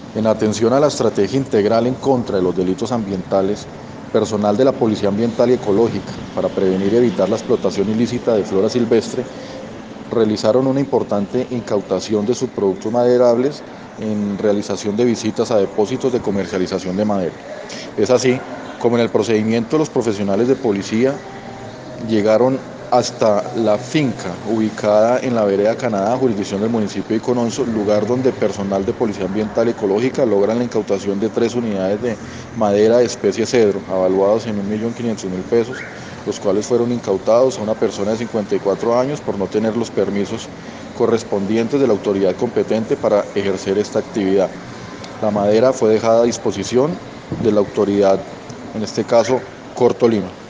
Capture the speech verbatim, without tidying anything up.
En atención a la estrategia integral en contra de los delitos ambientales, personal de la Policía Ambiental y Ecológica, para prevenir y evitar la explotación ilícita de flora silvestre, realizaron una importante incautación de subproductos maderables en realización de visitas a depósitos de comercialización de madera. Es así como en el procedimiento los profesionales de policía llegaron hasta la finca ubicada en la vereda Canadá, jurisdicción del municipio de Icononso, lugar donde personal de Policía Ambiental y Ecológica logran la incautación de tres unidades de madera de especie cedro, avaluados en un millón quinientos mil pesos, los cuales fueron incautados a una persona de cincuenta y cuatro años por no tener los permisos correspondientes de la autoridad competente para ejercer esta actividad. La madera fue dejada a disposición de la autoridad, en este caso, Cortolima.